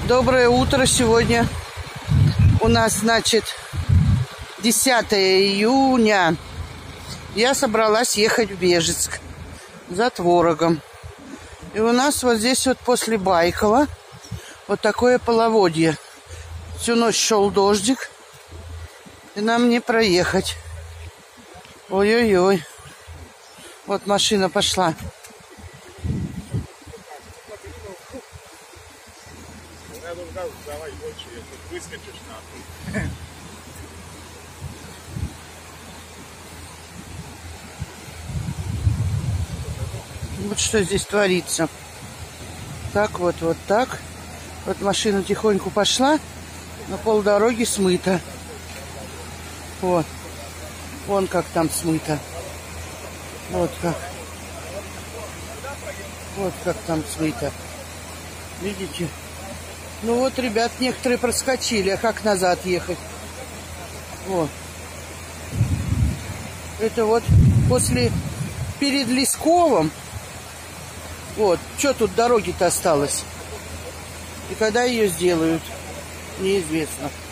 Доброе утро. Сегодня у нас, значит, 10 июня. Я собралась ехать в Бежецк за творогом. И у нас вот здесь вот после Байкова вот такое половодье. Всю ночь шел дождик. И нам не проехать. Ой-ой-ой. Вот машина пошла. Давай больше, если выскочишь нахуй. Вот что здесь творится. Так вот, вот так. Вот машина тихоньку пошла, на полдороги смыта. Вот. Вон как там смыто. Вот как. Вот как там смыто. Видите? Ну вот, ребят, некоторые проскочили. А как назад ехать? Вот. Это вот после... Перед Лесковым. Вот. Что тут дороги-то осталось? И когда ее сделают? Неизвестно.